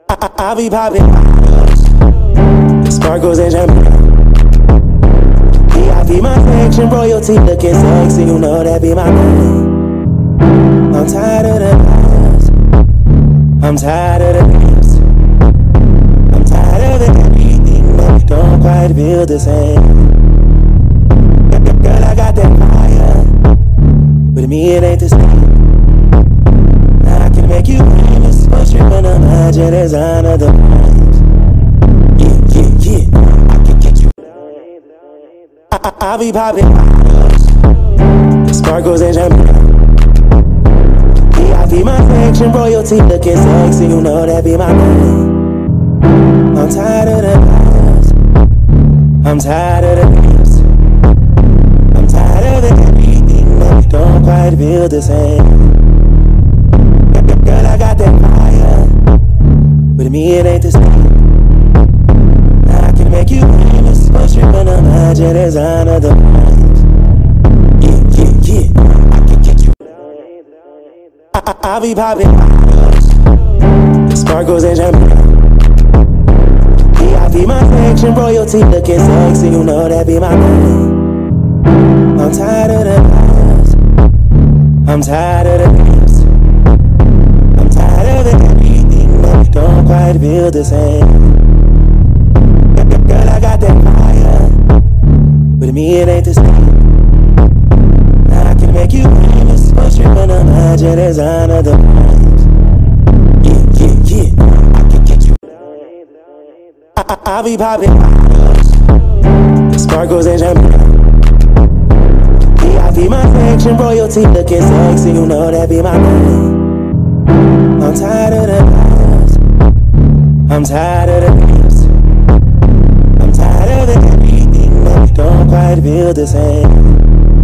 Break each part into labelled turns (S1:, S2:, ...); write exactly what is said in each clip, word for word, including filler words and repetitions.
S1: I, I be popping sparkles and champagne. V I P my section, royalty looking sexy, you know that be my name. I'm tired of the lies, I'm tired of the games, I'm tired of everything, but we don't quite feel the same. Girl, I got that fire, but me it ain't the same. I can make you famous, but you're gonna imagine designer the minds. Yeah, yeah, yeah, I can get you. I, I, I be popping sparkles and champagne. V I P my section, royalty looking sexy, you know that be my name. I'm tired of the lies, I'm tired of the games, I'm tired of everything, but we don't quite feel the same. Girl, I got that fire, but me it ain't the same. I can make you famous, but you're gonna imagine designer the minds. Yeah, yeah, yeah, I can get you. I, I, I be popping sparkles and champagne. V I P my section, royalty looking sexy, you know that be my name. I'm tired of the lies, I'm tired of the games, I'm tired of everything, but we don't quite feel the same. Girl, I got that fire, but me it ain't the same. I can make you famous, but you're gonna imagine designer the minds. Yeah, yeah, yeah, I can get you. I, I, I be popping sparkles and champagne. V I P my section, royalty looking sexy, you know that be my name. I'm tired of the lies, I'm tired of the games, I'm tired of everything, but we don't quite feel the same.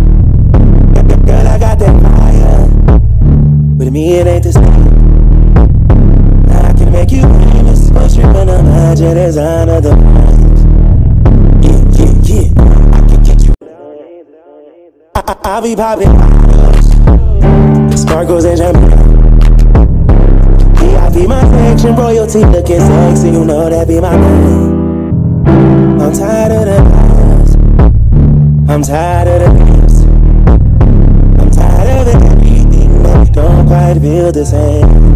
S1: Girl, I got that fire, but me it ain't the same. I can make you famous, but you're gonna imagine designer the minds. Yeah, yeah, yeah, I can get you. I, I, I be popping sparkles and champagne. V I P my section, royalty looking sexy, you know that be my name. I'm tired of the lies, I'm tired of the games, I'm tired of everything, but we don't quite feel the same.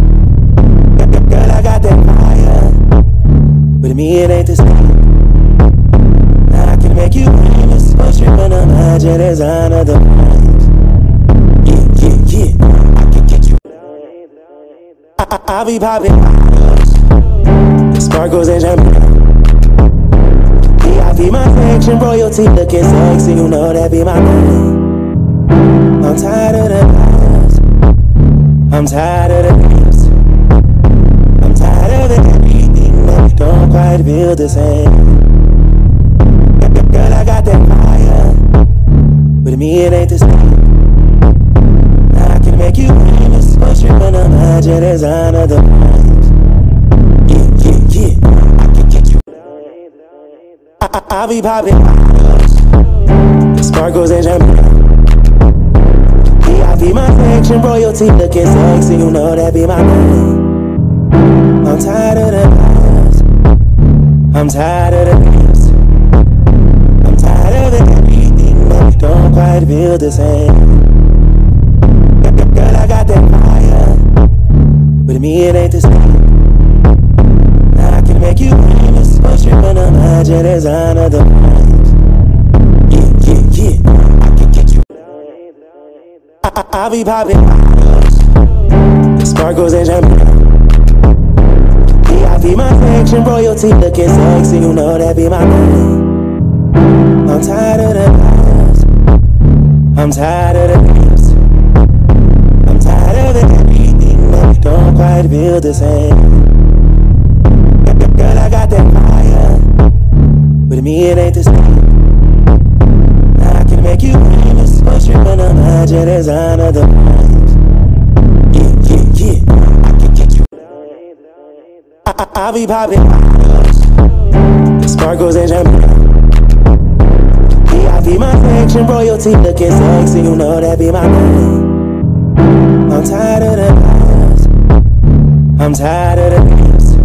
S1: Girl, I got that fire, but me it ain't the same. I can make you famous, but you're gonna imagine designer the minds. Yeah, yeah, yeah, I can get you. I, I, I be popping sparkles and champagne. V I P my section, royalty looking sexy, you know that be my name. I'm tired of the lies, I'm tired of the games, I'm tired of everything, but we don't quite feel the same. Girl, I got that fire, but me it ain't the same. I can make you famous, but you're gonna imagine designer the minds. Yeah, yeah, yeah, I can get you. I, I, I be popping sparkles and champagne. V I P my section, royalty looking sexy, you know that be my name. I'm tired of the lies, I'm tired of the games, I'm tired of everything, but we don't quite feel the same. Girl, I got that fire, but me it ain't the same. I can make you famous, but you're gonna imagine designer the minds. Yeah, yeah, yeah, I can get you. I, I, I be popping sparkles and champagne. V I P my section, royalty looking sexy, you know that be my name. I'm tired of the lies, I'm tired of the games, I'm tired of everything, but we don't quite feel the same. Girl, I got that fire, but me it ain't the same. I can make you famous, but you're gonna imagine designer the minds. Yeah, yeah, yeah, I can get you. I, I, I be popping sparkles and champagne. V I P my section, royalty looking sexy, you know that be my name. I'm tired of the lies, I'm tired of the games,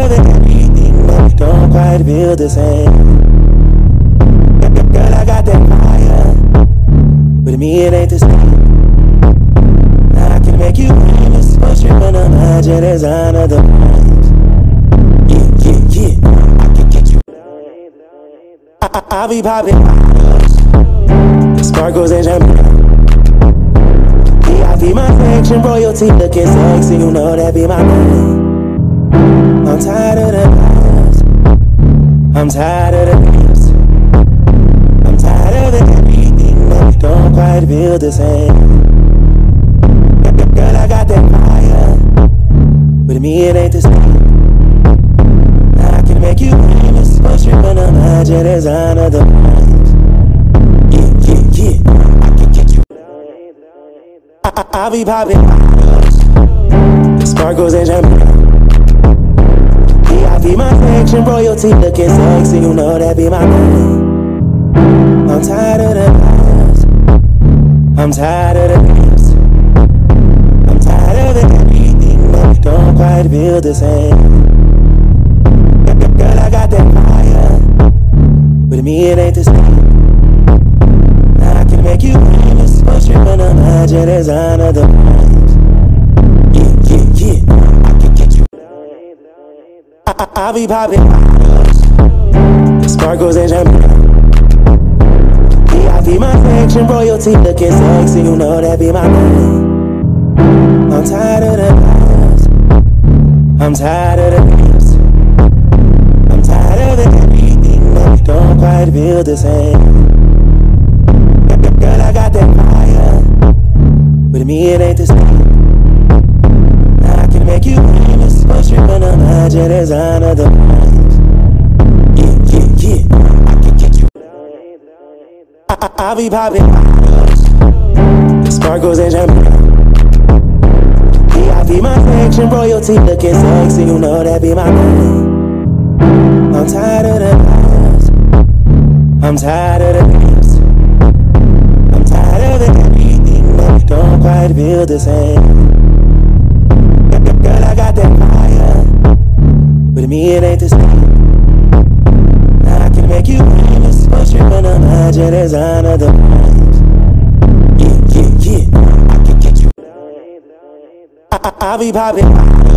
S1: tired of everything, but we don't quite feel the same. Girl, I got that fire, but to me it ain't the same. I can make you famous, but stripping the magic design of the minds. Yeah, yeah, yeah, I can get you. I, I, I'll be popping sparkles and champagne. Yeah, I be my section, royalty looking sexy, you know that be my name. I'm tired of the lies, I'm tired of the games, I'm tired of everything, but we don't quite feel the same. Girl, I got that fire, but to me it ain't the same. I can make you famous, but stripping the magic design of the minds. Yeah, yeah, yeah, I can get you. I, I, I'll be popping sparkles and champagne. Yeah, I be my section, royalty looking sexy, you know that be my name. I'm tired of the lies, I'm tired of the games, I'm tired of everything, but we don't quite feel the same. Girl, I got that fire, but to me it ain't the same. I can make you famous, but stripping the magic design of the minds. Yeah, yeah, yeah, I can get you. I, I, I'll be popping sparkles and champagne. Yeah, I be my section, royalty looking sexy, you know that be my name. I'm tired of the lies, I'm tired of the games, I'm tired of everything, but we don't quite feel the same. Girl, I got that fire, but to me it ain't the same. I can make you famous, but stripping the magic design of the minds. Yeah, yeah, yeah, I can get you. I, I, I'll be popping sparkles and champagne. Yeah, I be my section, royalty looking sexy, you know that be my name. I'm tired of the lies, I'm tired of the games, I'm tired of everything, but we don't quite feel the same. Girl, I got that fire, but to me it ain't the same. I can make you famous, but stripping the magic design of the minds. Yeah, yeah, yeah, I can get you. I, I, I'll be popping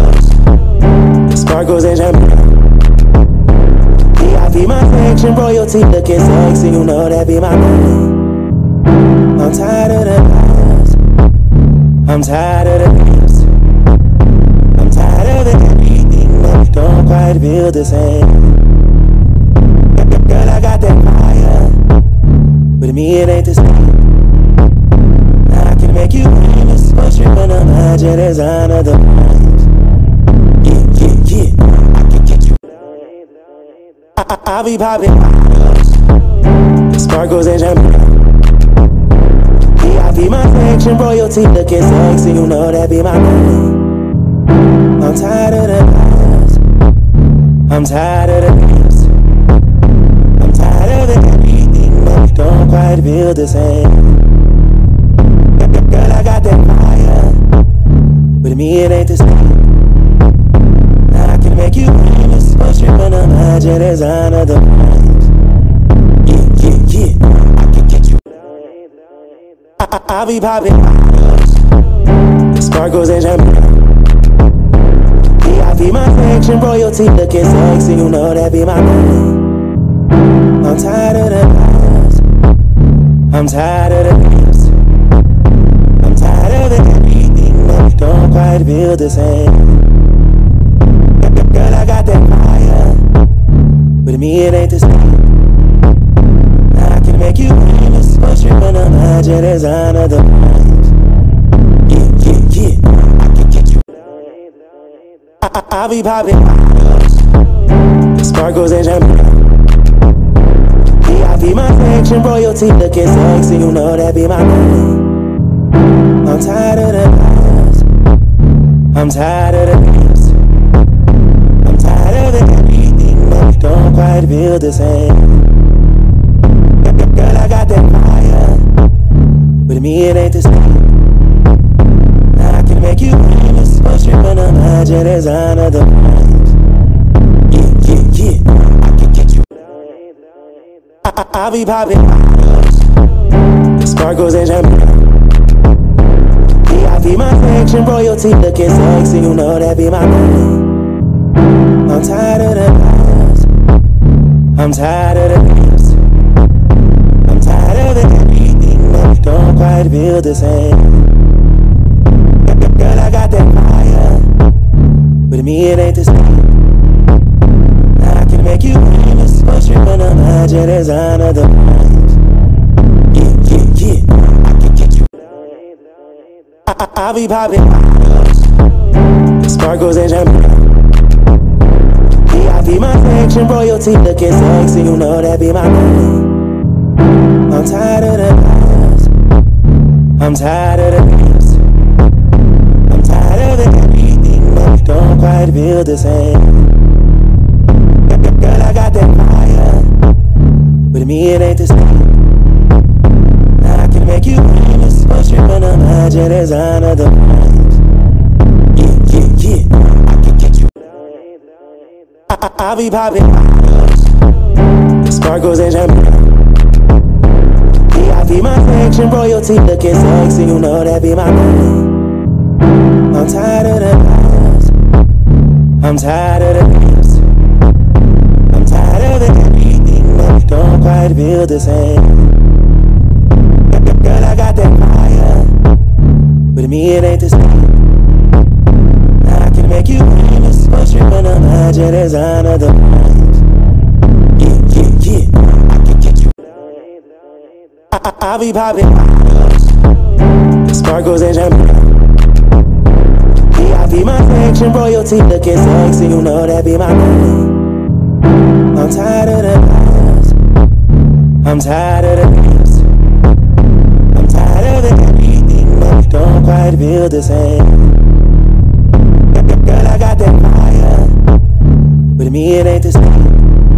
S1: sparkles and champagne. Yeah, I be my section, royalty looking sexy, you know that be my name. I'm tired of the lies, I'm tired of the games, I'm tired of everything, but we don't quite feel the same. Girl, I got that fire, but to me it ain't the same. I can make you famous, but stripping the magic design of the minds. Yeah, yeah, yeah, I can get you. I, I, I'll be popping sparkles and champagne. Yeah, I be my section, royalty looking sexy, you know that be my name. I'm tired of the lies, I'm tired of the games, I'm tired of everything, but we don't quite feel the same. Girl, I got that fire, but to me it ain't the same. I can make you famous, but stripping the magic design of the minds. Yeah, yeah, yeah, I can get you. I, I, I'll be popping sparkles and champagne. Yeah, I be my section, royalty looking sexy, you know that be my name. I'm tired of the lies, I'm tired of the games, I'm tired of everything, but we don't quite feel the same. Girl, I got that fire, but to me it ain't the same. I can make you famous, but stripping the magic design of the minds. Yeah, yeah, yeah, I can get you. I, I, I'll be popping sparkles and champagne. Yeah, I be my section, royalty looking sexy, you know that be my name. I'm tired of the lies, I'm tired of the games, I'm tired of everything, but we don't quite feel the same. Girl, I got that fire, but to me it ain't the same. I can make you famous, but stripping the magic design of the minds. I, I be popping sparkles and champagne. V I P my section, royalty looking sexy, you know that be my name. I'm tired of the lies, I'm tired of the games, I'm tired of everything that don't quite feel the same. Girl, I got that fire, but me it ain't the same. I can make you famous, but you're gonna imagine designer the minds. Yeah, yeah, yeah, I can get you. I, I, I be popping sparkles and champagne. V I P my section, royalty looking sexy, you know that be my name. I'm tired of the lies, I'm tired of the games, I'm tired of everything that don't quite feel the same. Girl, I got that fire, but me it ain't the same. I can make you famous, but you're gonna imagine designer the minds. Yeah, yeah, yeah, I can get you. I, I, I be popping sparkles and champagne. V I P my section, royalty looking sexy, you know that be my name. I'm tired of the lies, I'm tired of the games, I'm tired of everything that don't quite feel the same. Girl, I got that fire, but me it ain't the same. I can make you famous, but you're gonna imagine designer the minds. Yeah, yeah, yeah, I can get you. I, I, I be popping sparkles and champagne. V I P my section, royalty looking sexy, you know that be my name. I'm tired of the lies, I'm tired of the games, I'm tired of everything that don't quite feel the same. Girl, I got that fire, but me it ain't the same.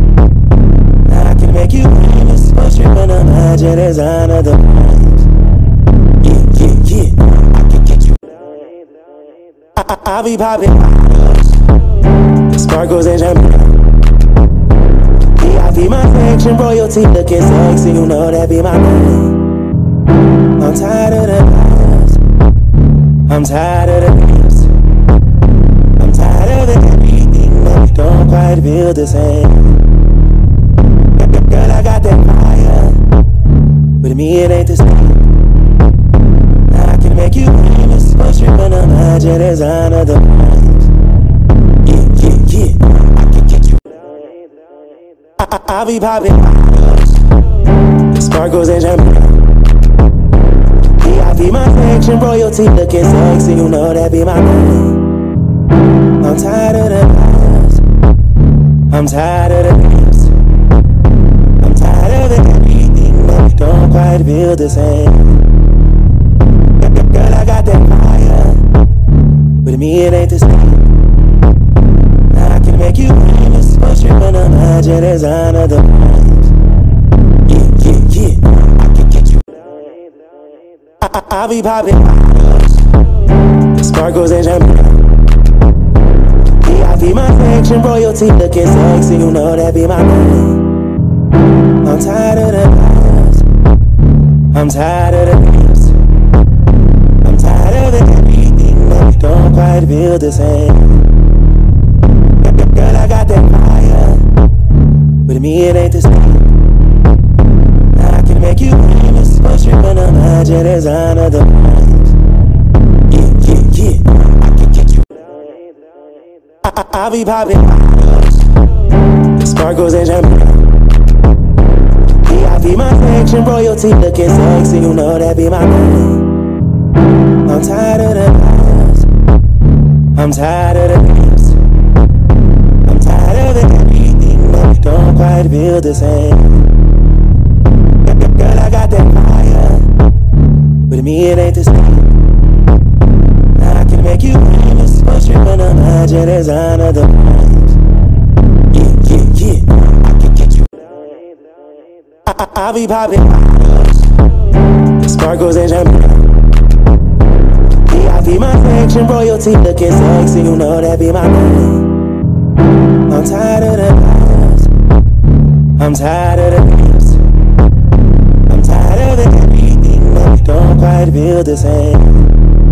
S1: I can make you famous, but you're gonna imagine designer the minds. Yeah, yeah, yeah, I can get you. I, I, I be popping sparkles and champagne. V I P my section, royalty looking sexy, you know that be my name. I'm tired of the lies, I'm tired of the games, I'm tired of everything that don't quite feel the same. Girl, I got that fire, but me it ain't the same. I can make you famous, but you're gonna imagine designer the minds. Yeah, yeah, yeah, I can get you. I, I, I be popping sparkles and champagne. V I P my section, royalty looking sexy, you know that be my name. I'm tired of the lies, I'm tired of the games, I'm tired of everything that don't quite feel the same. Girl, I got that fire, but me it ain't the same. I can make you famous, but you're gonna imagine designer the minds. Yeah, yeah, yeah, I can get you. I, I, I be popping sparkles and champagne. V I P my section, royalty looking sexy, you know that be my name. I'm tired of the lies, I'm tired of the games, I'm tired of everything that don't quite feel the same. Girl, I got that fire, but me it ain't the same. I can make you famous, but you're gonna imagine designer the minds. Yeah, yeah, yeah, I can get you. I, I, I be popping sparkles and champagne. V I P my section, royalty looking sexy, you know that be my name. I'm tired of the lies, I'm tired of the games, I'm tired of everything that don't quite feel the same. Girl, I got that fire, but me it ain't the same. I can make you famous, but you're gonna imagine designer the minds. Yeah, yeah, yeah, I can get you. I, I, I be popping sparkles and champagne. V I P my section, royalty looking sexy, you know that be my name. I'm tired of the lies, I'm tired of the games, tired of everything that we don't quite feel the same.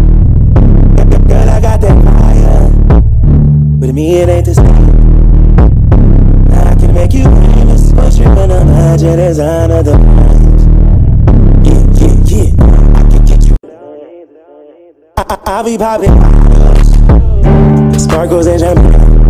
S1: Girl, I got that fire, but to me it ain't the same. I can make you famous, but you're gonna imagine design of the minds. Yeah, yeah, yeah, I can get you. I, I, I'll be popping sparkles and champagne.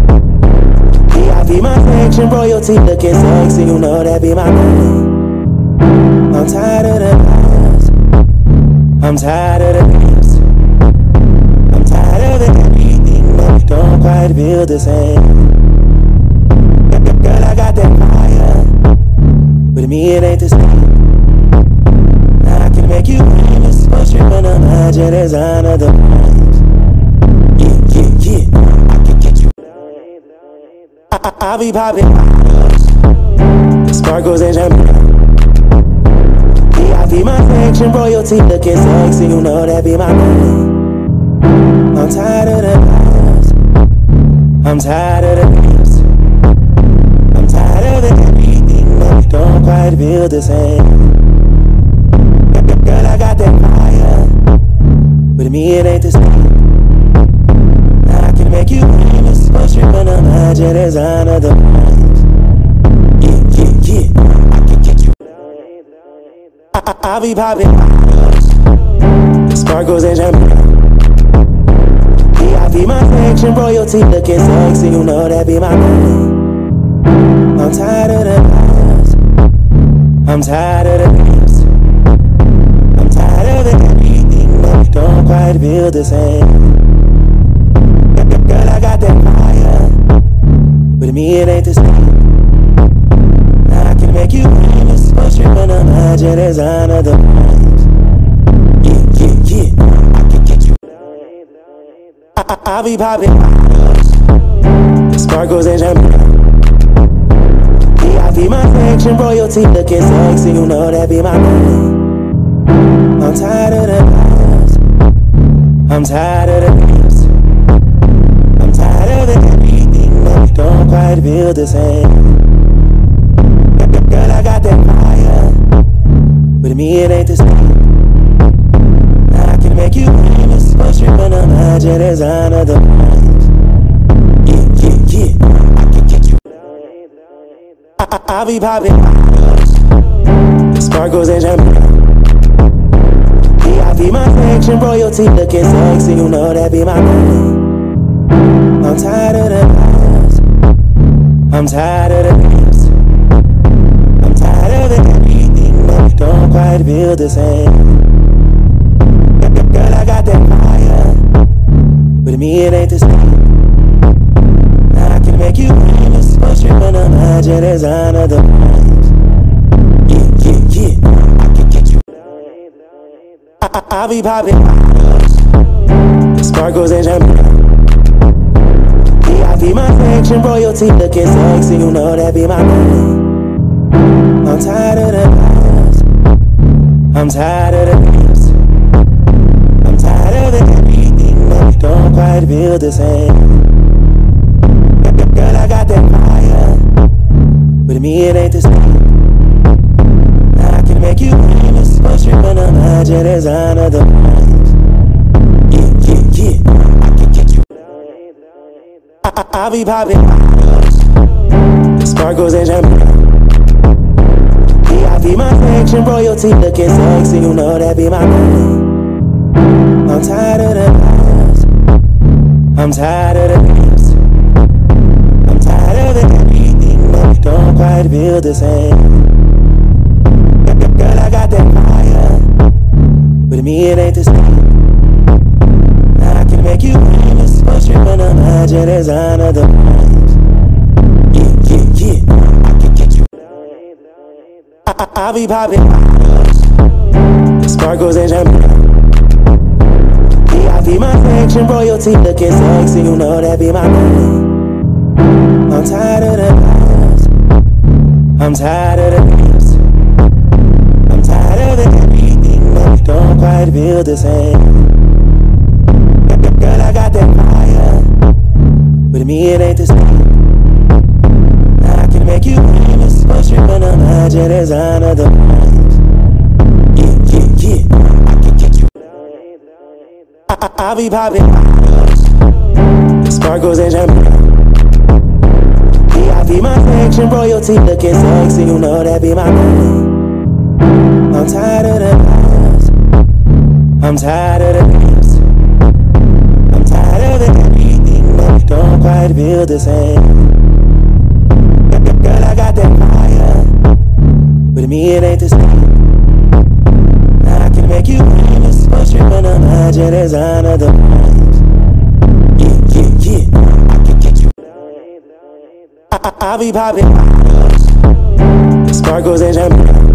S1: V I P my section, royalty looking sexy, you know that be my name. I'm tired of the lies, I'm tired of the games, I'm tired of everything that we don't quite feel the same. Girl, I got that fire, but to me it ain't the same. I can make you famous, but you're gonna imagine design of the minds. Yeah, yeah, yeah, I can get you. I, I, I'll be popping sparkles and champagne. V I P my section, royalty looking sexy, you know that be my name. I'm tired of the lies, I'm tired of the games, I'm tired of everything that we don't quite feel the same. Girl, I got that fire, but to me it ain't the same. I can make you famous, but you're gonna imagine design of the minds. Yeah, yeah, yeah, I can get you. I, I, I'll be popping sparkles and champagne. V I P my section, royalty looking sexy, you know that be my name. I'm tired of the lies, I'm tired of the games, I'm tired of everything that we don't quite feel the same. Girl, I got that fire, but to me it ain't the same. I can make you famous, but you're gonna imagine design of the minds. Yeah, yeah, yeah, I can get you. I, I, I'll be popping sparkles and champagne. V I P my section, royalty looking sexy, you know that be my name. I'm tired of the lies, I'm tired of the games, I'm tired of everything that we don't quite feel the same. Girl, I got that fire, but to me it ain't the same. I can make you famous, but you're gonna imagine design of the minds. Yeah, yeah, yeah, I can get you. I, I, I'll be popping sparkles and champagne. V I P my section, royalty looking sexy, you know that be my name. I'm tired of the lies, I'm tired of the games, I'm tired of everything that we don't quite feel the same. Girl, I got that fire, but to me it ain't the same. I can make you famous, but you're gonna imagine design of the minds. Yeah, yeah, yeah, I can get you. I, I, I'll be popping sparkles and champagne. V I P my section, royalty looking sexy, you know that be my name. I'm tired of the lies, I'm tired of the games, I'm tired of everything that we don't quite feel the same. Girl, I got that fire, but to me it ain't the same. I can make you famous, but you're gonna imagine design of the minds. Yeah, yeah, yeah, I can get you. I, I, I'll be popping sparkles and champagne. V I P my section, royalty looking sexy, you know that be my name. I'm tired of the lies, I'm tired of the games, I'm tired of everything that we don't quite feel the same. Girl, I got that fire, but to me it ain't the same. I can make you famous, but you're gonna imagine design of the minds. Yeah, yeah, yeah, I can get you. I, I, I'll be popping sparkles and champagne. V I P my section, royalty looking sexy, you know that be my name. I'm tired of the lies, I'm tired of the games, I'm tired of everything that we don't quite feel the same. Girl, I got that fire, but to me it ain't the same. I can make you famous, but you're gonna imagine design of the minds. I be popping sparkles and champagne. V I P my section, royalty looking sexy, you know that be my name. I'm tired of the lies, I'm tired of the games, I'm tired of everything that we don't quite feel the same. Girl, I got that fire, but me it ain't the same. I can make you famous, but you're gonna imagine designer the minds. Yeah, yeah, yeah, I can get you. I, I, I be popping sparkles and champagne.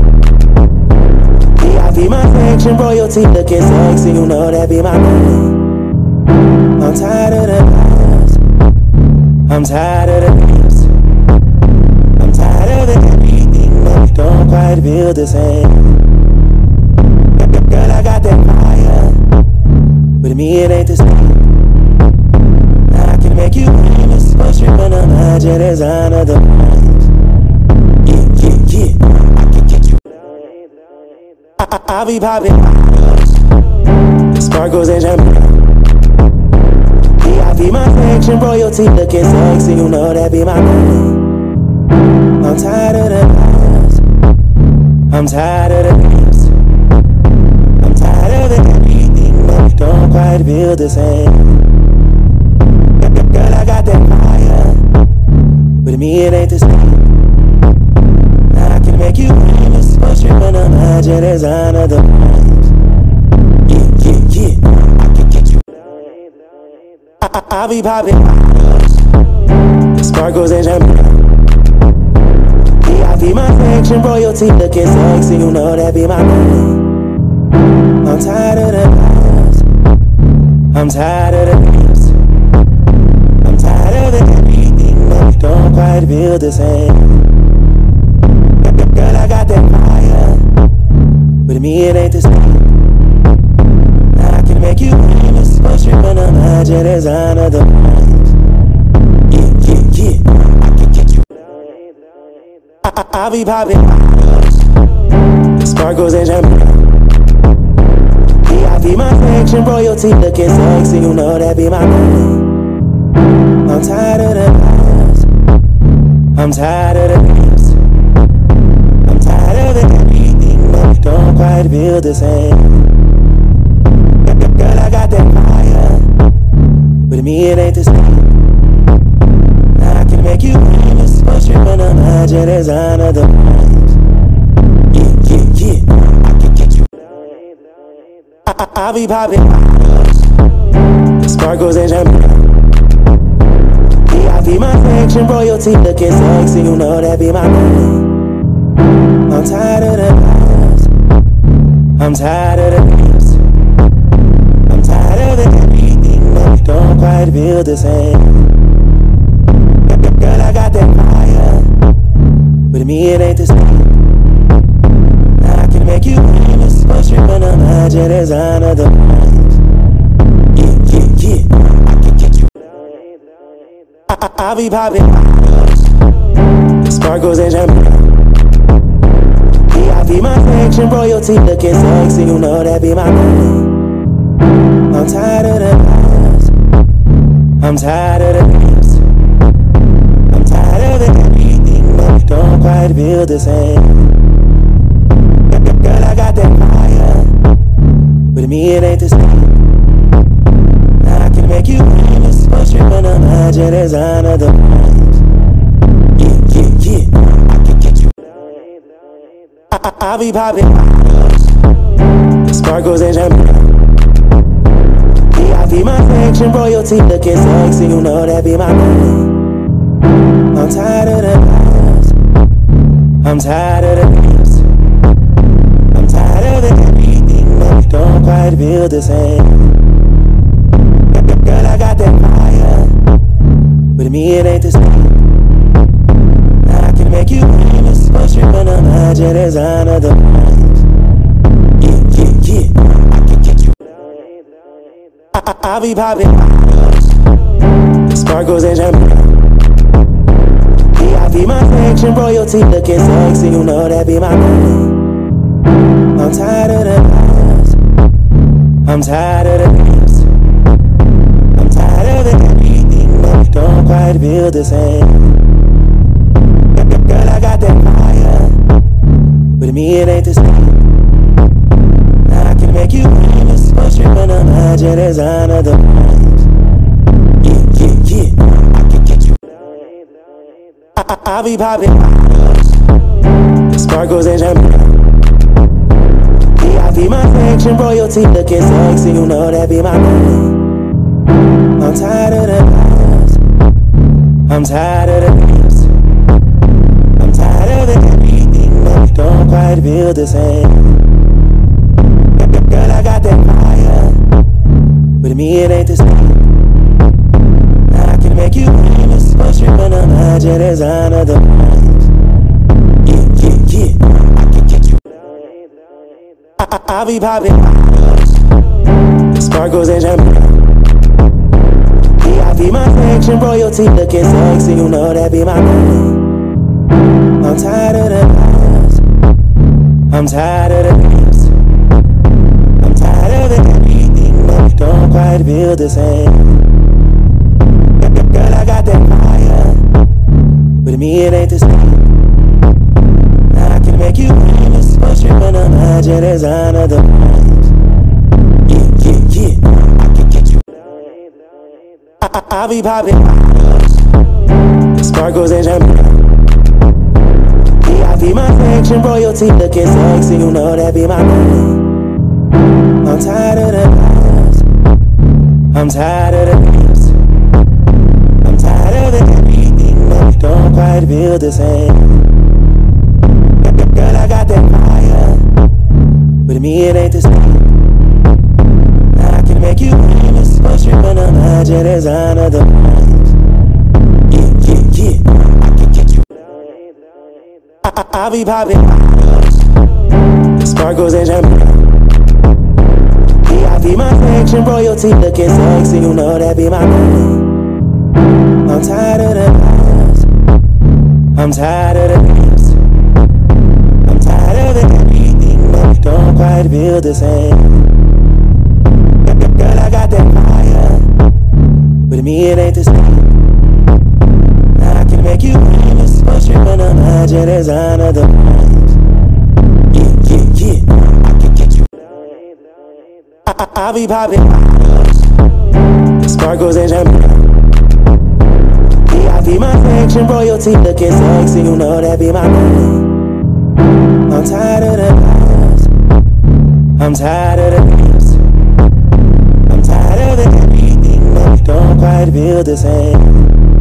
S1: V I P my section, royalty looking sexy, you know that be my name. I'm tired of the lies, I'm tired of the games, I'm tired of everything that we don't quite feel the same. Girl, I got that fire, but me it ain't the same. I can make you famous, but you're gonna imagine designer the minds. Yeah, yeah, yeah, I can get you. I, I, I be popping sparkles and champagne. V I P my section, royalty looking sexy, you know that be my name. I'm tired of the lies, I'm tired of the games, I'm tired of everything that we don't quite feel the same. Girl, I got that fire, but me it ain't the same. I can make you famous, but you're gonna imagine designer the minds. Yeah, yeah, yeah, I can get you. I, I, I be popping sparkles and champagne. V I P my section, royalty looking sexy, you know that be my name. I'm tired of the lies, I'm tired of the games, I'm tired of everything that we don't quite feel the same. Girl, I got that fire, but me it ain't the same. I can make you famous, but you're gonna imagine designer the minds. Yeah, yeah, yeah, I can get you. I, I, I be popping sparkles and champagne. V I P my section, royalty looking sexy, you know that be my name. I'm tired of the lies, I'm tired of the games, I'm tired of everything that we don't quite feel the same. Girl, I got that fire, but me it ain't the same. I can make you famous, but you're gonna imagine designer the minds. Yeah, yeah, yeah, I can get you. I, I, I be popping sparkles and champagne. V I P my section, royalty looking sexy, you know that be my name. I'm tired of the lies, I'm tired of the games, I'm tired of everything that we don't quite feel the same. Girl, I got that fire, but me it ain't the same. I can make you famous, but you're gonna imagine designer the minds. Yeah, yeah, yeah, I can get you. I, I, I be popping sparkles and champagne. V I P my section, royalty looking sexy, you know that be my name. I'm tired of the lies, I'm tired of the games, I'm tired of everything that we don't quite feel the same. Girl, I got that fire, but me it ain't the same. I can make you famous, but you're gonna imagine designer the minds. Yeah, yeah, yeah, I can get you. I, I, I be popping sparkles and champagne. V I P my section, royalty looking sexy, you know that be my name. I'm tired of the lies, I'm tired of the games, I'm tired of everything that we don't quite feel the same. Girl, I got that fire, but me it ain't the same. I can make you famous, but you're gonna imagine designer the minds. Yeah, yeah, yeah, I can get you. I, I, I be popping sparkles and champagne. V I P my section, royalty looking sexy, you know that be my name. I'm tired of the lies, I'm tired of the games, quite feel the same. Girl, I got that fire, but me it ain't the same. I can make you famous, but you're gonna imagine design of the minds. Yeah, yeah, yeah, I can get you. I, I, I'll be popping sparkles and champagne. V I P my section, royalty looking sexy, you know that be my name. I'm tired of the lies, I'm tired of the games, I'm tired of everything that we don't quite feel the same. Girl, I got that fire, but me it ain't the same. I can make you famous, but you're gonna imagine design of the minds. Yeah, yeah, yeah, I can get you. I, I, I'll be popping sparkles and champagne. V I P my section, royalty looking sexy, you know that be my name. I'm tired of the lies, I'm tired of the games, I'm tired of everything that we don't quite feel the same. Girl, I got that fire, but me it ain't the same. I can make you famous, but you're gonna imagine design of the minds. Yeah, yeah, yeah, I can get you. I, I, I'll be popping sparkles and champagne. V I P my section, royalty looking sexy, you know that be my name. I'm tired of the lies, I'm tired of the games, I'm tired of everything that we don't quite feel the same. Girl, I got that fire, but me it ain't the same. I can make you famous, but you're gonna imagine design of the minds. Yeah, yeah, yeah, I can get you. I, I, I'll be popping sparkles and champagne. V I P my section, royalty looking sexy, you know that be my name. I'm tired of the lies, I'm tired of the games, I'm tired of everything that we don't quite feel the same. Girl, I got that fire, but me it ain't the same. I can make you famous, but you're gonna imagine design of the minds. Yeah, yeah, yeah, I can get you. I, I, I'll be popping sparkles and champagne. V I P my section, royalty looking sexy, you know that be my name. I'm tired of the lies, I'm tired of the games, I'm tired of everything that we don't quite feel the same.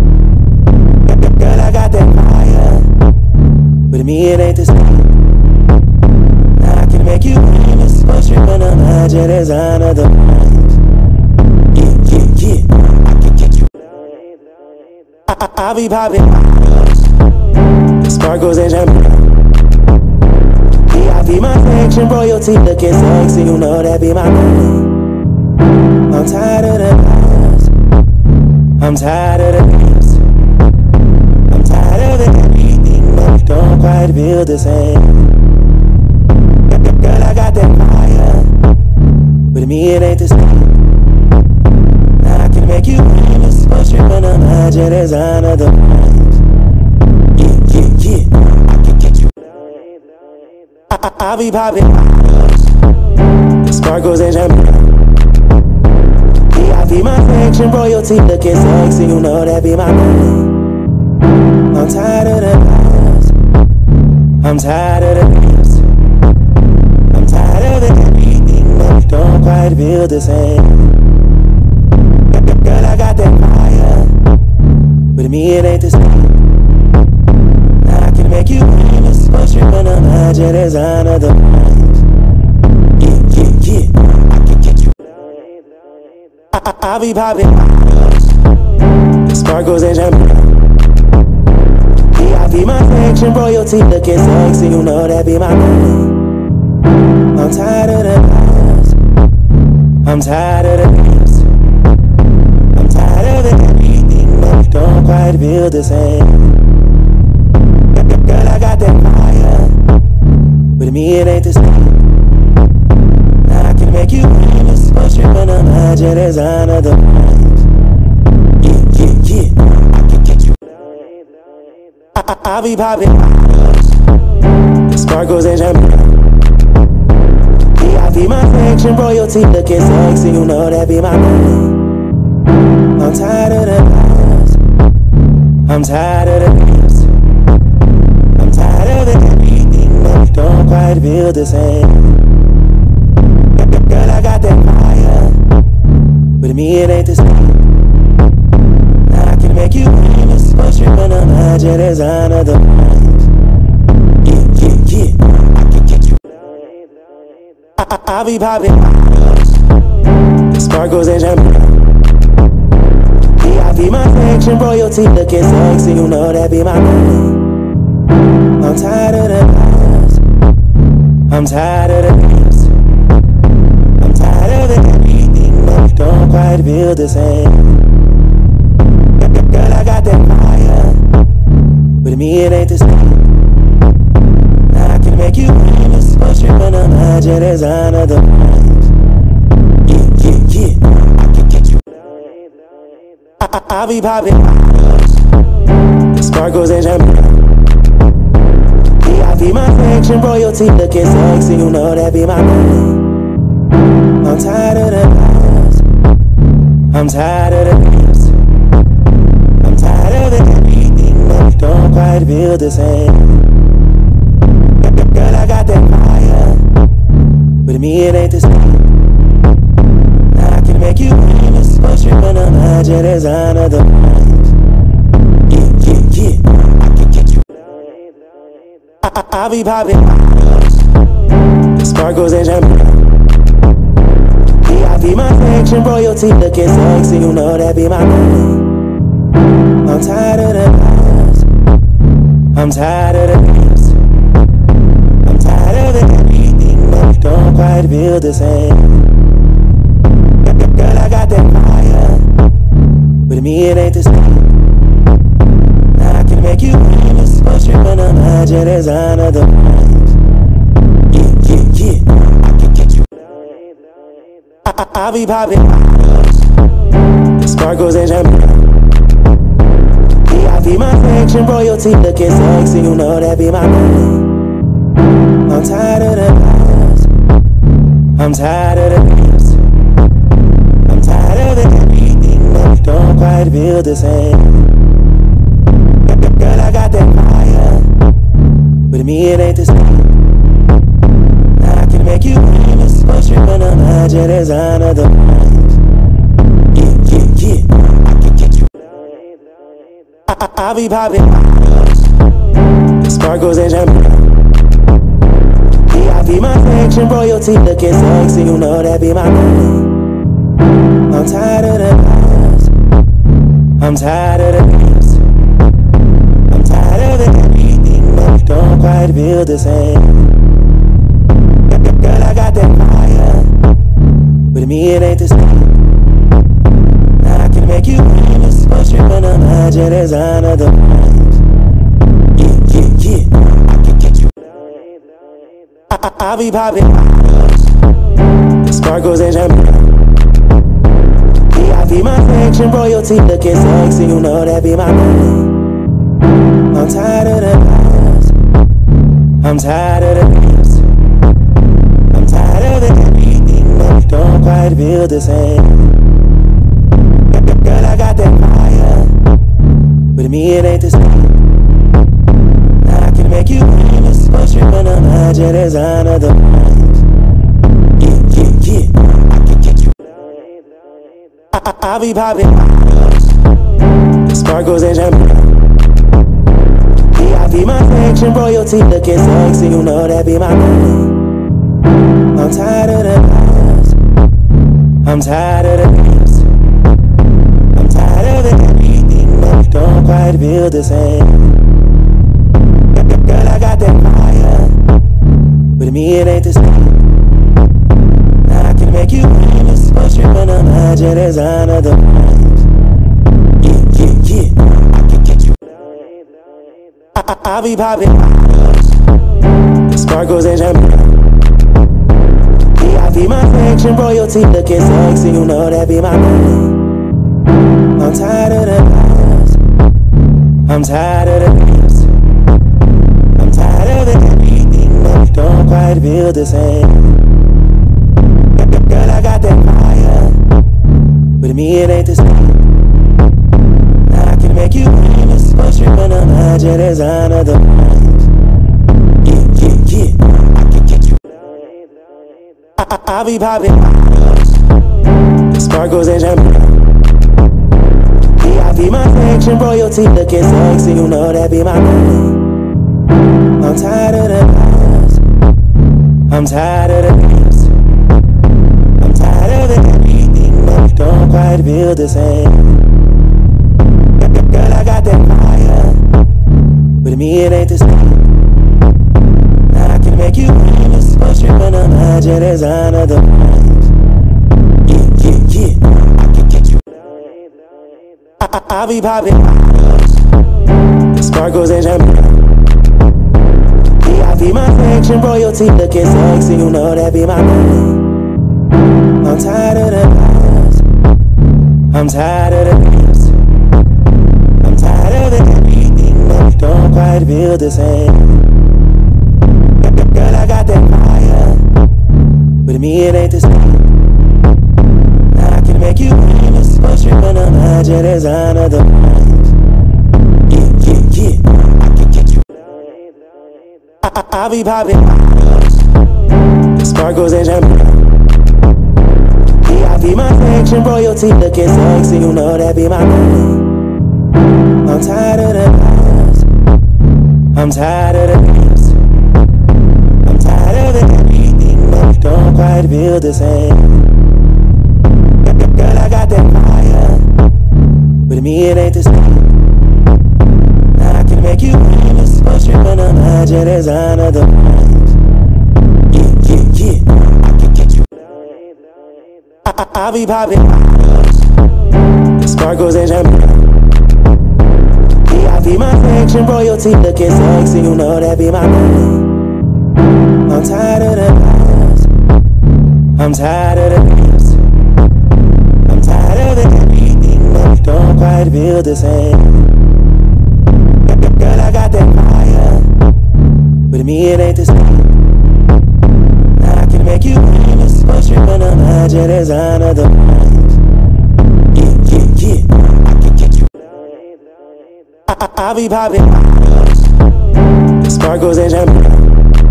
S1: Girl, I got that fire, but me it ain't the same. I can make you famous, but you're gonna imagine design of the minds. Yeah, yeah, yeah, I can get you. I, I, I'll be popping sparkles and champagne. V I P my section, royalty looking sexy, you know that be my name. I'm tired of the lies, I'm tired of the games, I'm tired of everything that we don't quite feel the same. Girl, I got that fire, but me it ain't the same. I can make you famous, but you're gonna imagine design of the minds. Yeah, yeah, yeah, I can get you. I, I, I'll be popping sparkles and champagne. V I P my section, royalty looking sexy, you know that be my name. I'm tired of the lies, I'm tired of the games, I'm tired of everything that we don't quite feel the same. Girl, I got that fire, but me it ain't the same. I can make you famous, but you're gonna imagine design of the minds. Yeah, yeah, yeah, I can get you. I, I, I'll be popping sparkles and champagne. V I P my section, royalty looking sexy, you know that be my name. I'm tired of the lies, I'm tired of the games, I'm tired of everything that we don't quite feel the same. Girl, I got that fire, but me it ain't the same. I can make you famous, but you're gonna imagine design of the minds. Yeah, yeah, yeah, I can I be popping sparkles and champagne. V I P my section, royalty looking sexy, you know that be my name. I'm tired of the lies, I'm tired of the games, I'm tired of everything that we don't quite feel the same. Girl, I got that fire, but me it ain't the same. I can make you famous, but you're gonna imagine designer the minds. Yeah, yeah, yeah, I can get you. I, I, I be popping sparkles and champagne. V I P my section, royalty looking sexy, you know that be my name. I'm tired of the lies, I'm tired of the games, I'm tired of everything that we don't quite feel the same. Girl, I got that fire, but me it ain't the same. I can make you famous, but you're gonna imagine designer the minds. Yeah, yeah, yeah, I can get you. I, I, I be popping sparkles and champagne. V I P my section, royalty looking sexy, you know that be my name. I'm tired of the lies, I'm tired of the games, I'm tired of everything that we don't quite feel the same. Girl, I got that fire, but me it ain't the same. I can make you famous, but you're gonna imagine designer the minds. Yeah, yeah, yeah, I can get you. I, I, I be popping sparkles and champagne. V I P my section, royalty looking sexy, you know that be my name. I'm tired of the lies, I'm tired of the games, I'm tired of everything that we don't quite feel the same. Girl, I got that fire, but me it ain't the same. I can make you famous, but you're gonna imagine designer the minds. Yeah, yeah, yeah, I can get you. I, I, I be popping sparkles and champagne. V I P my section, royalty looking sexy, you know that be my name. I'm tired of the lies, I'm tired of the games, I'm tired of everything that we don't quite feel the same. Girl, I got that fire, but me it ain't the same. I can make you famous, but you're gonna imagine designer the minds. Yeah, yeah, yeah, I can get you. I, I, I be popping sparkles and champagne. V I P my section, royalty looking sexy, you know that be my name. I'm tired of the lies, I'm tired of the games, I'm tired of everything that we don't quite feel the same. Girl, I got that fire, but me it ain't the same. I can make you famous, but you're gonna imagine designer the minds. Yeah, yeah, yeah, I can get you. I, I, I be popping sparkles and champagne. V I P my section, royalty looking sexy, you know that be my name. I'm tired of the lies, I'm tired of the games, I'm tired of everything that we don't quite feel the same. Girl, I got that fire, but me it ain't the same. I can make you famous, but you're gonna imagine designer the minds. Yeah, yeah, yeah, I can get you. I, I, I be popping sparkles and champagne. V I P my section, royalty looking sexy, you know that be my name. I'm tired of the lies, I'm tired of the games, I'm tired of everything that we don't quite feel the same. Girl, I got that fire, but me it ain't the same. I can make you famous, but you're gonna imagine designer the minds. Yeah, yeah, yeah, I can get you. I, I, I be popping sparkles and champagne. V I P my section, royalty looking sexy, you know that be my name. I'm tired of the lies, I'm tired of the games, quite feel the same. Girl, I got that fire, but to me it ain't the same. I can make you famous, but stripping the magic design of the mind. Yeah, yeah, yeah, I can get you. I, I, I'll be popping sparkles and champagne. V I P my section, royalty looking sexy, you know that be my name. I'm tired of the lies, I'm tired of the games, I'm tired of everything, but we don't quite feel the same. Girl, I got that fire, but to me it ain't the same. I can make you famous, but stripping the magic design of the mind. Yeah, yeah, yeah, I can get you. I, I, I'll be popping sparkles and champagne. V I P my section, royalty looking sexy, you know that be my name. I'm tired of the lies, I'm tired of the games, I'm tired of everything, but we don't quite feel the same. Girl, I got that fire, but to me it ain't the same. I can make you famous, but stripping the magic design of the mind. Yeah, yeah, yeah, I can get you. I, I, I'll be popping sparkles and champagne. V I P my section, royalty looking sexy, you know that be my name. I'm tired of the lies, I'm tired of the games, I'm tired of everything, but we don't quite feel the same. Girl, I got that fire, but to me it ain't the same. I can make you famous, but stripping the magic design of the mind. Yeah, yeah, yeah, I can get you. I, I, I'll be popping sparkles and champagne. V I P my section, royalty looking sexy, you know that be my name. I'm tired of the lies, I'm tired of the games, I'm tired of everything, but we don't quite feel the same. Girl, I got that fire, but to me it ain't the same. I can make you famous, but stripping the magic design of the mind. Yeah, yeah, yeah, I can get you. I, I, I'll be popping sparkles and champagne.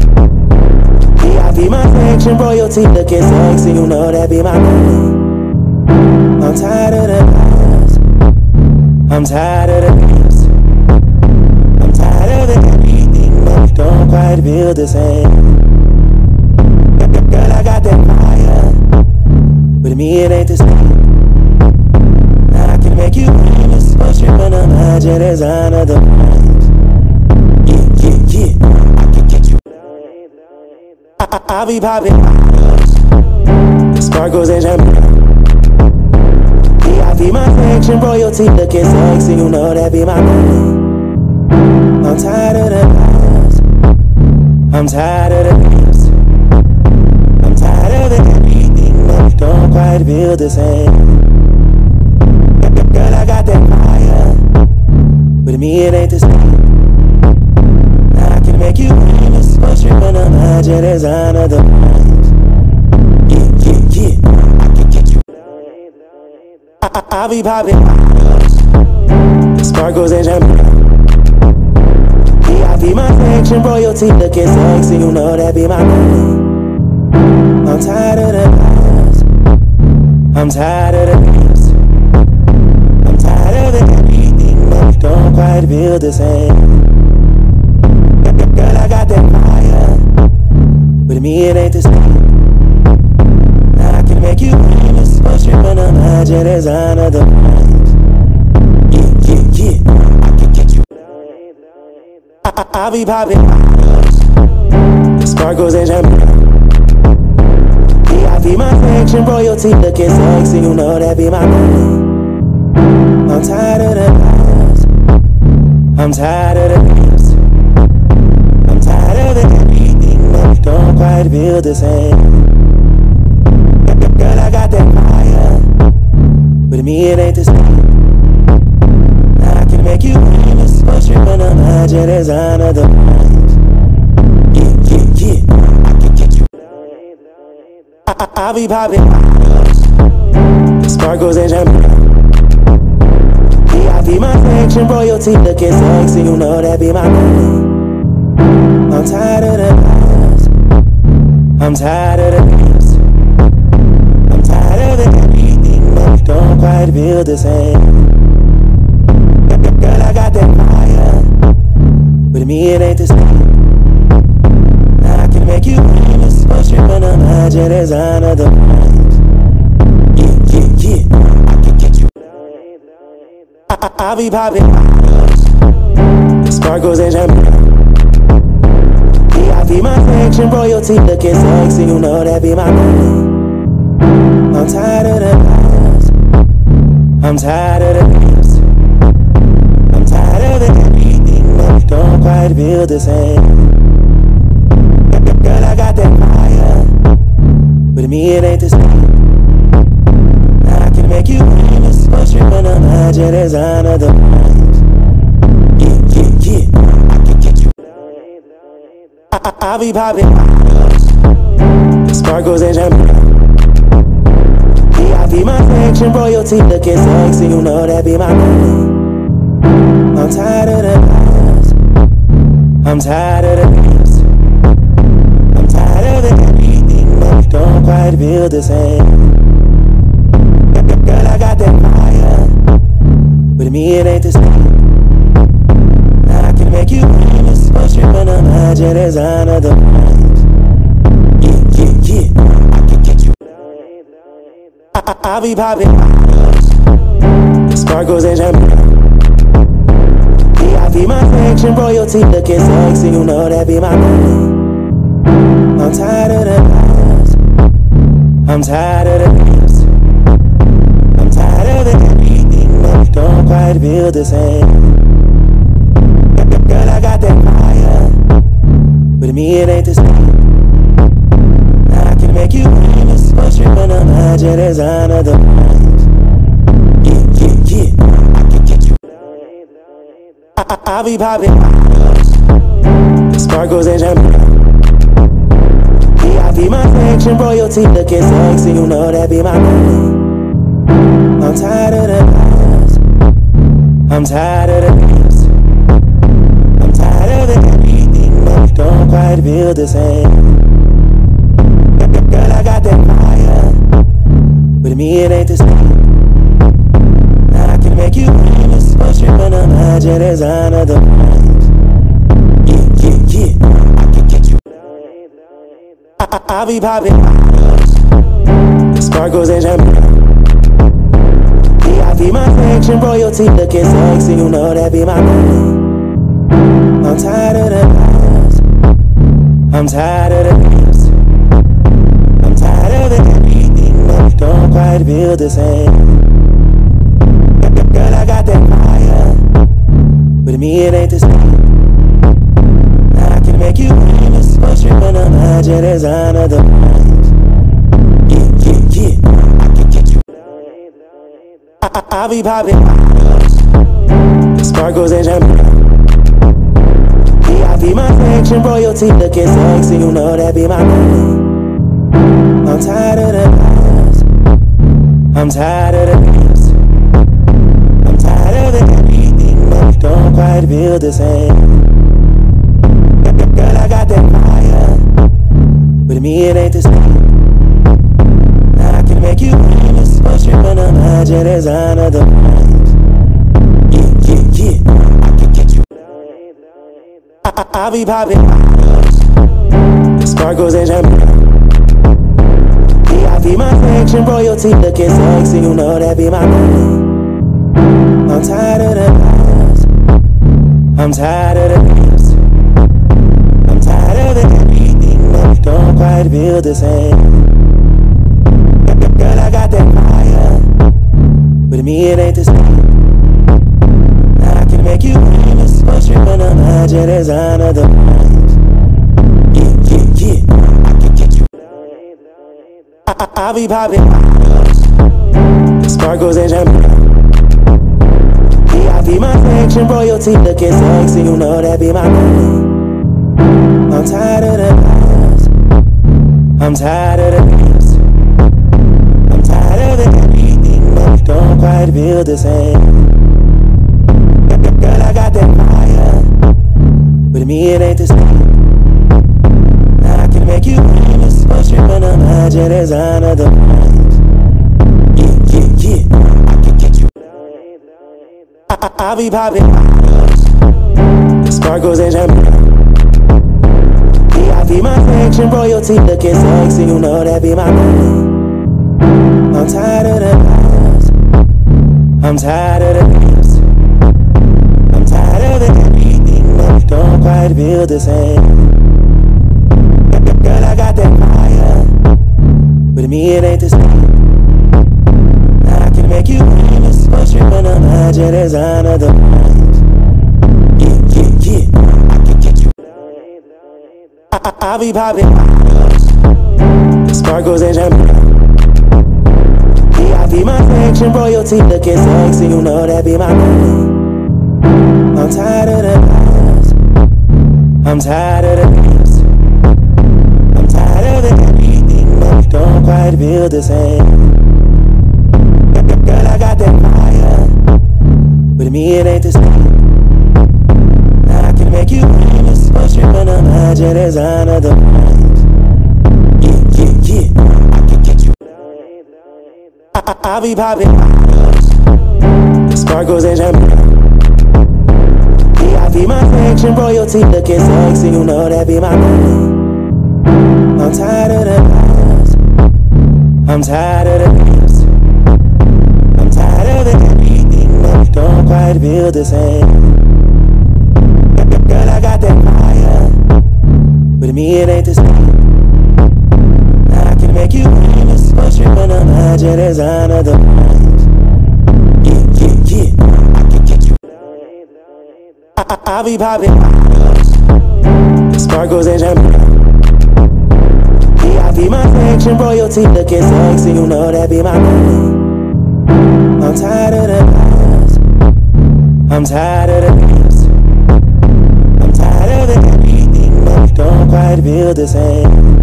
S1: V I P my section, royalty looking sexy, you know that be my name. I'm tired of the lies, I'm tired of the games, I'm tired of everything, but we don't quite feel the same. Girl, I got that fire, but to me it ain't the same. I can make you famous, but stripping the magic design of the mind. Yeah, yeah, yeah, I can get you. I, I, I'll be popping sparkles and champagne. V I P my section, royalty looking sexy, you know that be my name. I'm tired of the lies, I'm tired of the games, I'm tired of everything, but we don't quite feel the same. Girl, I got that fire, but to me it ain't the same. I can make you famous, but stripping the magic design of the mind. Yeah, yeah, yeah, I can get you. I, I, I'll be popping sparkles and champagne. V I P my section, royalty looking sexy, you know that be my name. I'm tired of the lies, I'm tired of the games, I'm tired of everything, but we don't quite feel the same. Girl, I got that fire, but to me it ain't the same. I can make you famous, but stripping the magic design of the mind. Yeah, yeah, yeah, I can get you. I, I, I'll be popping sparkles and champagne. V I P my section, royalty looking sexy, you know that be my name. I'm tired of the lies, I'm tired of the games, I'm tired of everything, but we don't quite feel the same. Girl, I got that fire, but to me it ain't the same. I can make you famous, but stripping the magic design of the mind. Yeah, yeah, yeah, I can I be poppin' sparkles and champagne. V I P my section, royalty looking sexy, you know that be my name. I'm tired of the lies, I'm tired of the games, I'm tired of everything that don't quite feel the same. Girl, I got that fire, but me it ain't the same. I can make you famous, but you're gonna imagine designer the minds. Yeah, yeah, yeah, I can get you. I, I, I be poppin' sparkles and champagne. V I P my section, royalty looking sexy, you know that be my name. I'm tired of the lies, I'm tired of the games, I'm tired of everything that don't quite feel the same. Girl, I got that fire, but me it ain't the same. I can make you famous, but you're gonna imagine designer the minds. Yeah, yeah, yeah, I can get you. I, I, I be poppin' sparkles and champagne. V I P my section, royalty looking sexy, you know that be my name. I'm tired of the lies, I'm tired of the games, I'm tired of everything that don't quite feel the same. Girl, I got that fire, but me it ain't the same. I can make you famous, but you're gonna imagine designer the minds. Yeah, yeah, yeah, I can get you. I, I, I be poppin' sparkles and champagne. V I P my section, royalty looking sexy, you know that be my name. I'm tired of the lies, I'm tired of the games, I'm tired of everything that don't quite feel the same. Girl, I got that fire, but me it ain't the same. I can make you famous, but you're gonna imagine designer the minds. Yeah, yeah, yeah, I can get you. I, I, I be poppin' sparkles and champagne. V I P my section, royalty looking sexy, you know that be my name. I'm tired of the lies, I'm tired of the games, I'm tired of everything that don't quite feel the same. Girl, I got that fire, but me it ain't the same. I can make you famous, but you're gonna imagine designer the minds. Yeah, yeah, yeah, I can get you. I, I, I be poppin' sparkles and champagne. V I P my section, royalty looking sexy, you know that be my name. I'm tired of the lies, I'm tired of the games, I'm tired of everything that don't quite feel the same. Girl, I got that fire, but me it ain't the same. I can make you famous, but you're gonna imagine designer the minds. Yeah, yeah, yeah, I can get you. I, I, I be poppin' sparkles and champagne. V I P my section, royalty looking sexy, you know that be my name. I'm tired of the lies, I'm tired of the games, I'm tired of everything that don't quite feel the same. Girl, I got that fire, but me it ain't the same. I can make you famous, but you're gonna imagine designer the minds. Yeah, yeah, yeah, I can get you. I, I, I be poppin' sparkles and champagne. V I P my section, royalty looking sexy, you know that be my name. I'm tired of the lies, I'm tired of the games, I'm tired of everything that don't quite feel the same. Girl, I got that fire, but me it ain't the same. I can make you famous, but you're gonna imagine designer the minds. Yeah, yeah, yeah, I can get you. I, I, I be poppin' sparkles and champagne. V I P my section, royalty looking sexy, you know that be my name. I'm tired of the lies, I'm tired of the games, tired of everything, but we don't quite feel the same. Girl, I got that fire, but to me it ain't the same. I can make you famous, but you're gonna imagine designer the price. Yeah, yeah, yeah, I can get you. I, I, I'll be popping sparkles and champagne. V I P my section, royalty looking sexy, you know that be my name. I'm tired of the lies, I'm tired of the games, I'm tired of everything, but we don't quite feel the same. Girl, I got that fire, but to me it ain't the same. I can make you famous, but you're gonna imagine designer the price. Yeah, yeah, yeah, I can get you. I, I, I'll be popping sparkles and champagne. V I P my section, royalty looking sexy, you know that be my name. I'm tired of the lies, I'm tired of the games, I'm tired of everything, but we don't quite feel the same. Girl, I got that fire, but to me it ain't the same. I can make you famous, but you're gonna imagine designer the price. Yeah, yeah, yeah, I can get you. I, I, I'll be popping sparkles and champagne. V I P my section, royalty looking sexy, you know that be my name. I'm tired of the lies, I'm tired of the games, I'm tired of everything, but we don't quite feel the same. Girl, I got that fire, but to me it ain't the same. I can make you famous, but you're gonna imagine designer the price. Yeah, yeah, yeah, I can get you. I, I, I'll be popping sparkles and champagne. V I P my section, royalty looking sexy, you know that be my name. I'm tired of the lies, I'm tired of the games, I'm tired of everything, but we don't quite feel the same.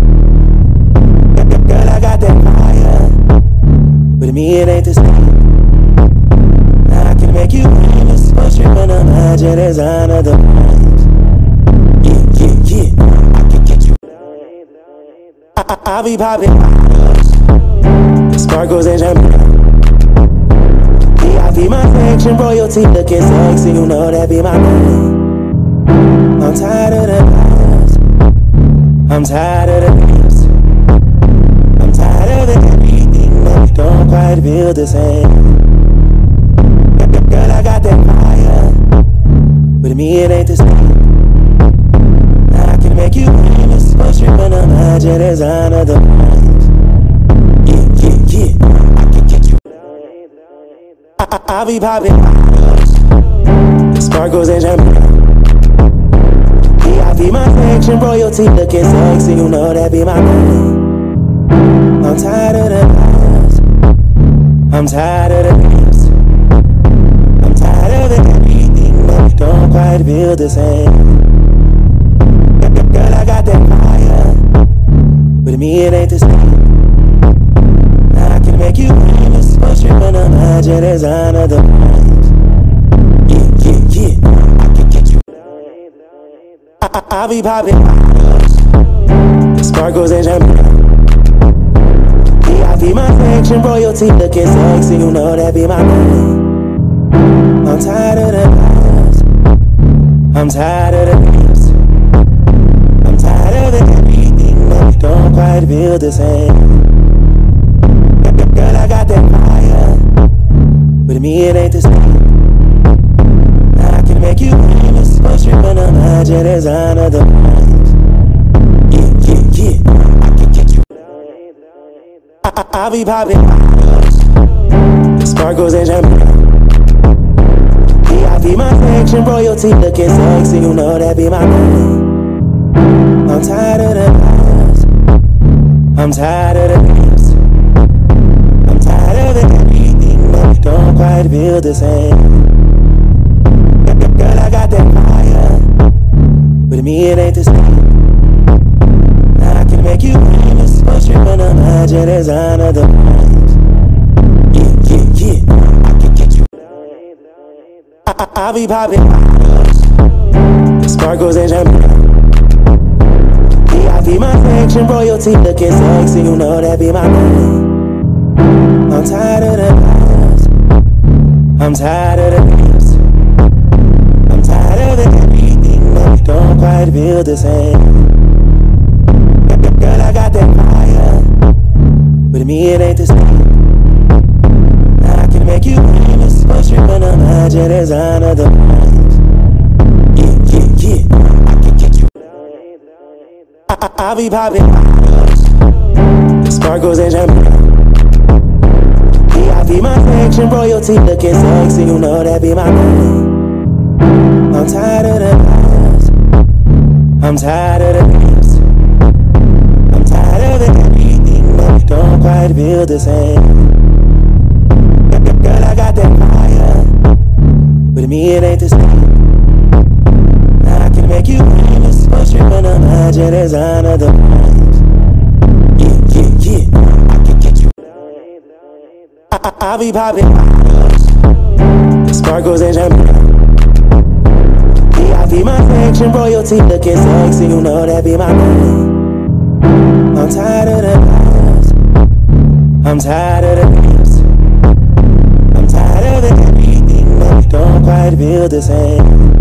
S1: Girl, I got that fire, but to me it ain't the same. I can make you famous, but you're gonna imagine designer the price. Yeah, yeah, yeah, I can get you. I, I, I'll be popping sparkles and champagne. V I P my section, royalty looking sexy, you know that be my name. I'm tired of the lies, I'm tired of the games, I'm tired of everything, but we don't quite feel the same. Girl, I got that fire, but to me it ain't the same. I can make you famous, but you're gonna imagine designer the price. Yeah, yeah, yeah, I can get you. I, I, I'll be popping sparkles and champagne. V I P my section, royalty looking sexy, you know that be my name. I'm tired of the lies, I'm tired of the games, I'm tired of everything, but we don't quite feel the same. Girl, I got that fire, but to me it ain't the same. I can make you famous, but you're gonna imagine designer the price. Yeah, yeah, yeah, I can get you. I, I, I'll be popping sparkles and champagne. V I P my section, royalty looking sexy, you know that be my name. I'm tired of the lies, I'm tired of the games, I'm tired of everything, but we don't quite feel the same. Girl, I got that fire, but to me it ain't the same. I can make you famous, but you're gonna imagine designer the price. Yeah, yeah, yeah, I can get you. I, I, I'll be popping sparkles and champagne. V I P my section, royalty looking sexy, you know that be my name. I'm tired of the lies, I'm tired of the games, I'm tired of everything, but we don't quite feel the same. Girl, I got that fire, but to me it ain't the same. I can make you famous, but you're gonna imagine designer the price. I, I be popping sparkles and champagne. V I P my section, royalty looking sexy, you know that be my name. I'm tired of the lies, I'm tired of the games, I'm tired of everything that we don't quite feel the same. Girl, I got that fire, but me it ain't the same. I can make you famous, but you're gonna imagine designer the price. Yeah, yeah, yeah, I can get you. I, I, I be popping sparkles and champagne. V I P my section, royalty looking sexy, you know that be my name. I'm tired of the lies, I'm tired of the games, I'm tired of everything that we don't quite feel the same. Girl, I got that fire, but me it ain't the same. I can make you famous, but you're gonna imagine designer the price. Yeah, yeah, yeah, I can get you. I, I, I be popping sparkles and champagne. V I P my section, royalty looking sexy, you know that be my name. I'm tired of the lies, I'm tired of the games, I'm tired of everything that we don't quite feel the same.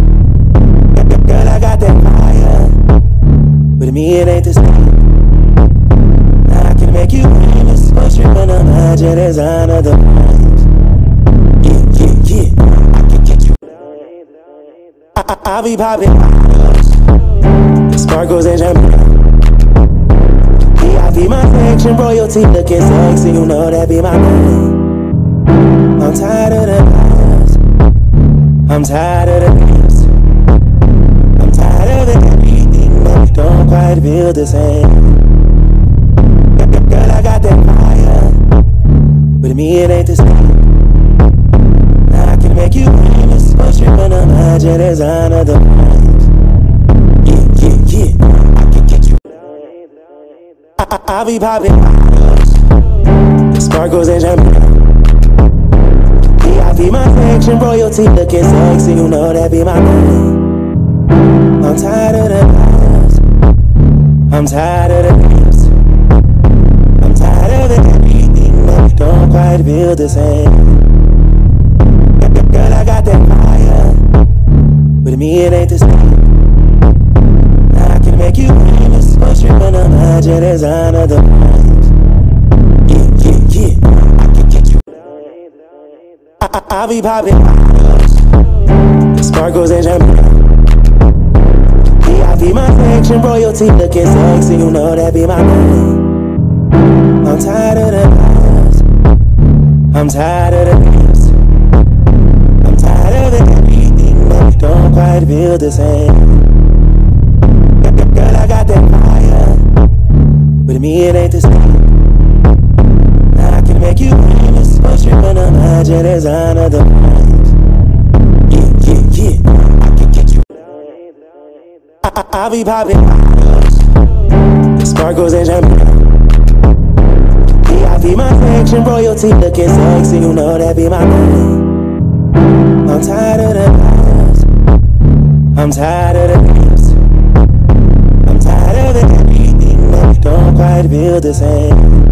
S1: Girl, I got that fire, but me it ain't the same. I can make you famous, but you're gonna imagine designer the price. Yeah, yeah, yeah, I can get you. I, I, I be popping sparkles and champagne. V I P my section, royalty looking sexy, you know that be my name. I'm tired of the lies, I'm tired of the games, I'm tired of everything that we don't quite feel the same. Girl, I got that fire, but me it ain't the same. I can make you famous, but you're gonna imagine designer the price. Yeah, yeah, yeah, I can get you. I, I, I be popping sparkles and champagne. V I P my section, royalty looking sexy, you know that be my name. I'm tired of the lies, I'm tired of the games, I'm tired of everything that we don't quite feel the same. Girl, I got that fire, but me it ain't the same. I can make you famous, but you're gonna imagine designer the price. Yeah, yeah, yeah, I can get you. I, I, I be popping sparkles and champagne. V I P my section, royalty looking sexy, you know that be my name. I'm tired of the lies, I'm tired of the games, I'm tired of everything that we don't quite feel the same. Girl, I got that fire, but me it ain't the same. I can make you famous, but you're gonna imagine designer the price. Yeah, yeah, yeah, I can get you. I, I, I be popping sparkles and champagne. V I P my section, royalty looking sexy, you know that be my name. I'm tired of the lies, I'm tired of the games, I'm tired of everything that we don't quite feel the same.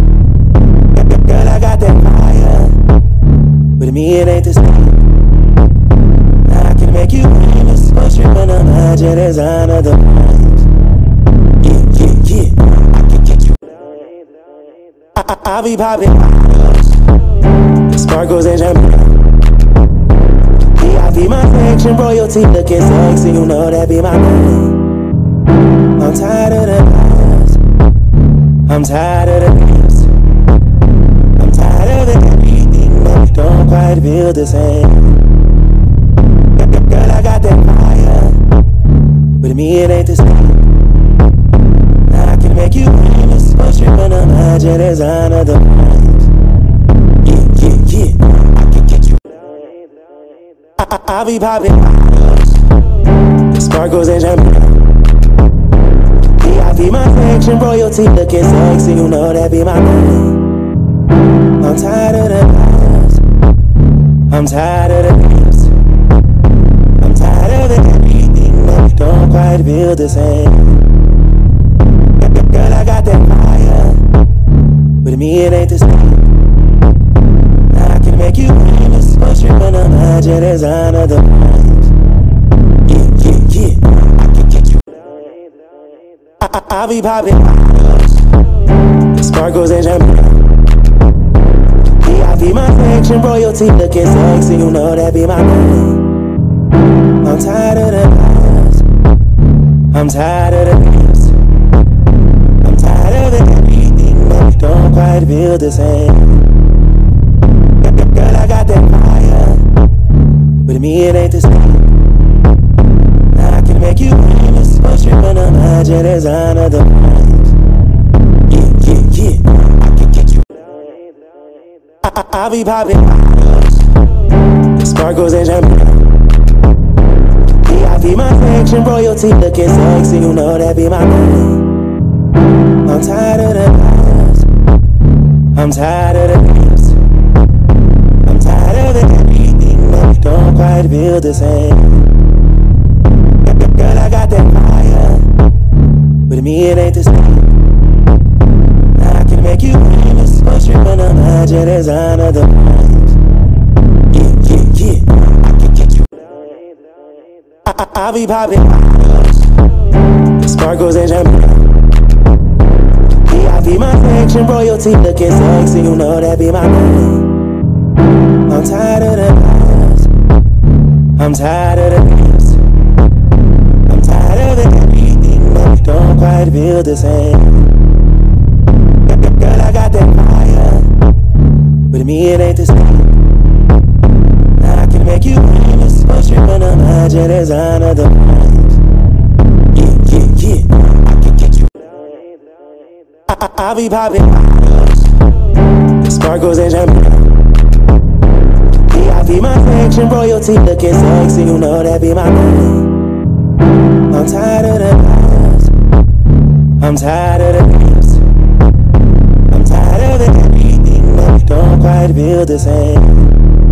S1: Girl, I got that fire, but me it ain't the same. I can make you famous, but you're gonna imagine designer the price. Yeah, yeah, yeah, I can get you. I, I, I be popping sparkles and champagne. V I P my section, royalty looking sexy, you know that be my name. I'm tired of the lies, I'm tired of the games, I'm tired of everything that we don't quite feel the same. Girl, I got that fire, but me it ain't the same. I can make you famous, but you're gonna imagine designer the price. Yeah, yeah, yeah, I can get you. I, I, I be popping sparkles and champagne. V I P my section, royalty looking sexy, you know that be my name. I'm tired of the lies, I'm tired of the games, feel the same. Girl, I got that fire, but to me it ain't the same. I can make you famous, but you're gonna imagine designer the minds. Yeah, yeah, yeah, I can get you. I, I, I'll be popping sparkles and champagne. V I P my section, royalty looking sexy, you know that be my name. I'm tired of the lies, I'm tired of the games, I'm tired of everything that we don't quite feel the same. Girl, I got that fire, but to me it ain't the same. I can make you famous, but you're gonna imagine designer the minds. Yeah, yeah, yeah, I can get you. I, I, I'll be popping sparkles and champagne. V I P my section, royalty looking sexy, you know that be my name. I'm tired of the lies, I'm tired of the games, I'm tired of everything that we don't quite feel the same. Girl, I got that fire, but to me it ain't the same. I can make you famous, but you're gonna imagine designer the minds. Yeah, yeah, yeah, I can get you. I, I, I'll be popping sparkles and champagne. V I P my section, royalty looking sexy, you know that be my name. I'm tired of the lies, I'm tired of the games, I'm tired of everything that we don't quite feel the same. Girl, I got that fire, but to me it ain't the same. I can make you famous, but you're gonna imagine designer the minds. Yeah, yeah, yeah, I can get you. I, I, I'll be popping sparkles and champagne. V I P my section, royalty looking sexy, you know that be my name. I'm tired of the lies, I'm tired of the games, I'm tired of everything that we don't quite feel the same.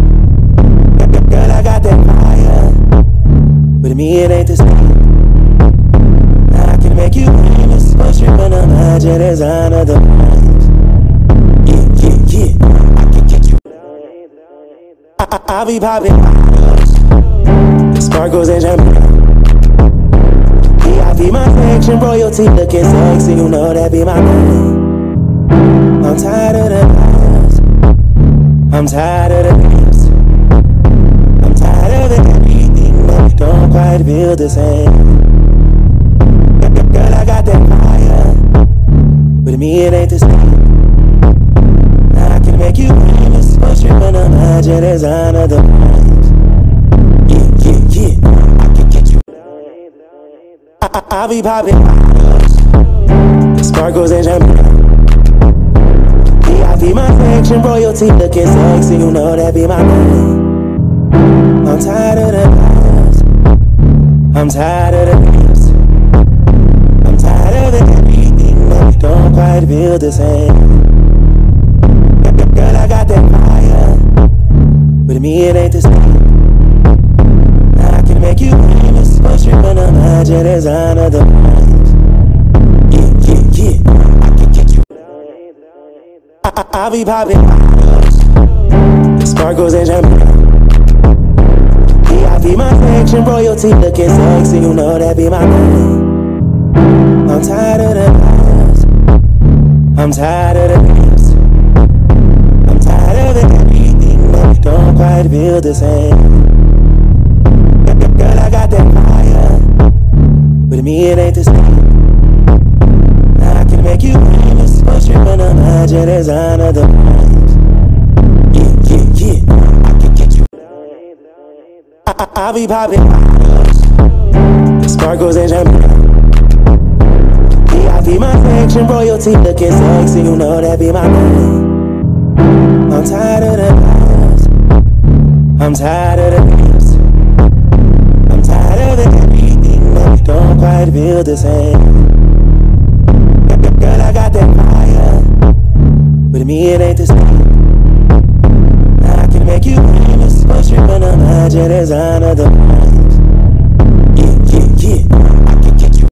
S1: Girl, I got that fire, but to me it ain't the same. I can make you famous, but you're gonna imagine designer the minds. Yeah, yeah, yeah, I can get you. I, I, I'll be popping sparkles and champagne. V I P my section, royalty looking sexy, you know that be my name. I'm tired of the lies, I'm tired of the games, I'm tired of everything that we don't quite feel the same. Girl, I got that fire, but to me it ain't the same. I can make you famous, but you're gonna imagine designer the minds. Yeah, yeah, yeah, I can get you. I, I, I'll be popping sparkles and champagne. V I P my section, royalty looking sexy, you know that be my name. I'm tired of the lies, I'm tired of the games, I'm tired of everything that we don't quite feel the same. Girl, I got that fire, but to me it ain't the same. I can make you famous, but you're gonna imagine designer the minds. Yeah, yeah, yeah, I can get you. I, I, I'll be popping sparkles and champagne. V I P my section, royalty looking sexy, you know that be my name. I'm tired of the lies, I'm tired of the games, I'm tired of everything that we don't quite feel the same. Girl, I got that fire, but to me it ain't the same. I can make you famous, but you're gonna imagine designer the minds. Yeah, yeah, yeah, I can get you. I, I, I'll be popping sparkles and champagne. V I P my section, royalty looking sexy, you know that be my name. I'm tired of the lies, I'm tired of the games, I'm tired of everything that we don't quite feel the same. Girl, I got that fire, but to me it ain't the same. I can make you famous, but you're gonna imagine designer the minds. Yeah, yeah, yeah.